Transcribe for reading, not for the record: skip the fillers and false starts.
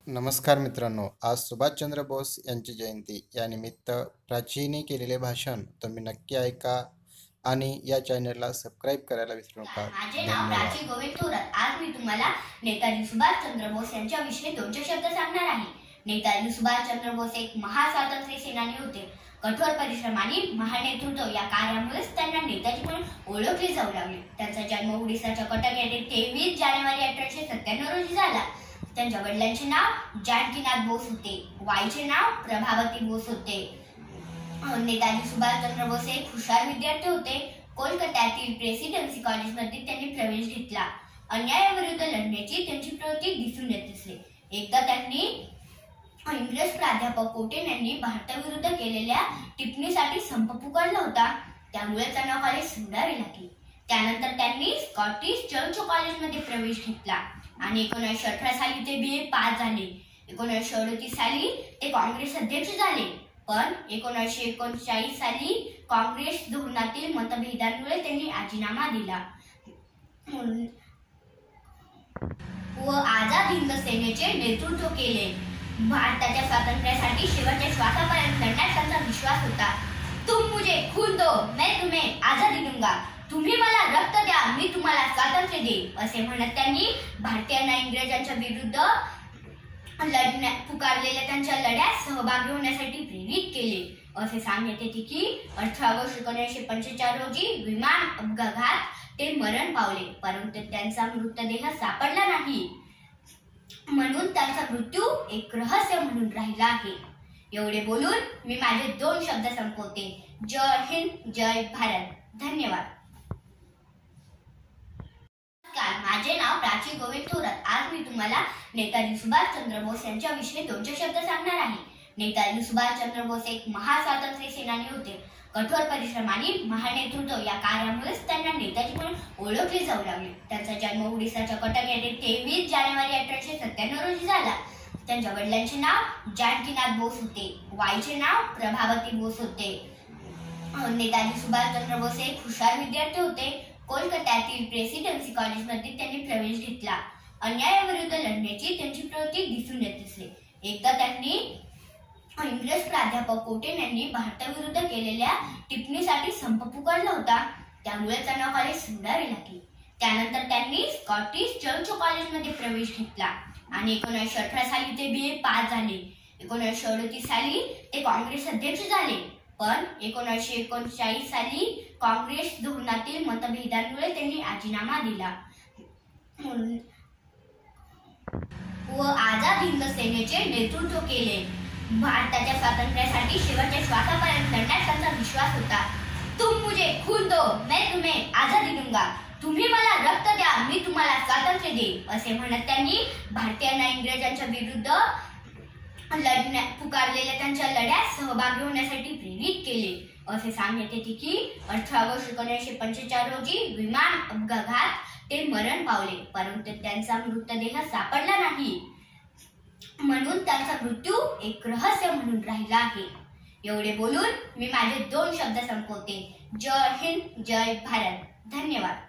नमस्कार मित्रांनो, आज सुभाषचंद्र बोस यांची जयंती या निमित्त प्राचीने केलेले भाषण तुम्ही नक्की ऐका आणि या चॅनलला सबस्क्राईब करायला विसरू नका. माझे नाव प्राची गोविंद थोरात. आज मी तुम्हाला नेताजी सुभाषचंद्र बोस यांच्याविषयी 2 शब्द सांगणार आहे. नेताजी सुभाषचंद्र बोस एक महास्वातंत्र्य सेनानी होते. कठोर परिश्रम आणि महानेतृत्व या कार्यामुळेच त्यांना नेताजी म्हणून ओळखले जाऊ लागले. त्यांचा जन्म ओडिसाच्या कटक येथे 23 जानेवारी 1897 रोजी झाला. त्यांच्या वडिलांचे नाव जानकीनाथ बोस होते. वाईचे नाव प्रभावती बोस होते. नेताजी सुभाषचंद्र बोस एक हुशार विद्यार्थी होते. कोलकात्यातील प्रेसिडेन्सी कॉलेजमध्ये त्यांनी प्रवेश घेतला. अन्यायाविरुद्ध लढण्याची त्यांची प्रवृत्ती दिसून येत असे. एकदा त्यांनी इंग्रज प्राध्यापक कोटेन यांनी भारताविरुद्ध केलेल्या टिप्पणीसाठी संप पुकारला होता. त्यामुळे त्यांना कॉलेज सोडावे लागले. त्यानंतर त्यांनी स्कॉटिश चर्च कॉलेजमध्ये प्रवेश घेतला आणि 1918 साली ते BA पास झाले. 1938 साली ते काँग्रेस अध्यक्ष झाले. पण 1939 साली काँग्रेस धोरणातील मतभेदांमुळे त्यांनी राजीनामा दिला व आझाद हिंद सेनेचे नेतृत्व केले. भारताच्या स्वातंत्र्यासाठी शेवटच्या श्वासापर्यंत लढण्यात त्यांचा विश्वास होता. तुम मुझे खून दो, मैं तुम्हें आजादी दूंगा. तुम्ही मला रक्त द्या, मी तुम्हाला स्वातंत्र्य देईन, असे म्हणत त्यांनी भारतीयांना इंग्रजांच्या विरुद्ध पुकारलेल्या त्यांच्या लढ्यात सहभागी होण्यासाठी प्रेरित केले. असे सांगण्यात येते की 18 ऑगस्ट 1945 रोजी विमान अपघातात ते मरण पावले, परंतु त्यांचा मृतदेह सापडला नाही, म्हणून त्यांचा मृत्यू एक रहस्य म्हणून राहिला आहे. एवढे बोलून मी माझे 2 शब्द संपवते. जय हिंद, जय भारत. धन्यवाद. माझे नाव प्राची गोविंद थोरात. आज मी तुम्हाला नेताजी सुभाषचंद्र बोस यांच्याविषयी 2 शब्द सांगणार आहे. नेताजी सुभाषचंद्र बोस एक महास्वातंत्र्य सेनानी होते. कठोर परिश्रम आणि महानेतृत्व या कार्यामुळेच त्यांना नेताजी म्हणून ओळखले जाऊ लागले. त्यांचा जन्म ओडिसाच्या कटक येथे 23 जानेवारी 1897 रोजी झाला. त्यांच्या वडिलांचे नाव जानकीनाथ बोस होते. वाईचे नाव प्रभावती बोस होते. नेताजी सुभाषचंद्र बोस एक हुशार विद्यार्थी होते. कोलकात्यातील प्रेसिडेन्सी कॉलेजमध्ये त्यांनी प्रवेश घेतला. अन्यायाविरुद्ध लढण्याची त्यांची प्रवृत्ती दिसून येत असे. एकदा त्यांनी इंग्रज प्राध्यापक कोटेन यांनी भारताविरुद्ध केलेल्या टिप्पणीसाठी संप पुकारला होता. त्यामुळे त्यांना कॉलेज सोडावे लागले. त्यानंतर त्यांनी स्कॉटिश चर्च कॉलेजमध्ये प्रवेश घेतला आणि 1918 साली ते BA पास झाले. 1938 साली ते काँग्रेस अध्यक्ष झाले. पण 1939 साली काँग्रेस धोरणातील मतभेदांमुळे त्यांनी राजीनामा दिला व आझाद हिंद सेनेचे नेतृत्व केले. भारताच्या स्वातंत्र्यासाठी शेवटच्या श्वासापर्यंत लढण्यात त्यांचा विश्वास होता. तुम मुझे खून दो, मैं तुम्हें आजादी दूंगा. तुम्ही मला रक्त द्या, मी तुम्हाला स्वातंत्र्य देईन, असे म्हणत त्यांनी भारतीयांना इंग्रजांच्या विरुद्ध पुकारलेल्या त्यांच्या लढ्यात सहभागी होण्यासाठी प्रेरित केले. असे सांगण्यात येते की 18 ऑगस्ट 1945 रोजी विमान अपघातात ते मरण पावले, परंतु त्यांचा मृतदेह सापडला नाही, म्हणून त्यांचा मृत्यू एक रहस्य म्हणून राहिला आहे. एवढे बोलून मी माझे 2 शब्द संपवते. जय हिंद, जय भारत. धन्यवाद.